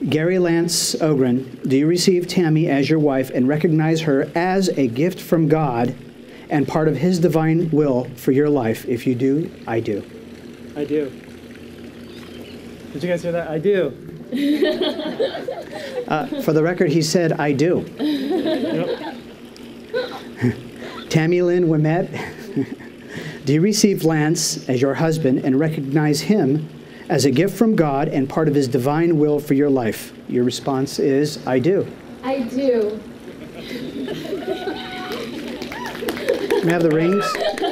Gary Lance Ogren, do you receive Tammy as your wife and recognize her as a gift from God and part of His divine will for your life? If you do, I do. I do. Did you guys hear that? I do. For the record, he said, I do. Yep. Tammy Lynn Wimet, do you receive Lance as your husband and recognize him as a gift from God and part of His divine will for your life? Your response is, I do. I do. Can we have the rings?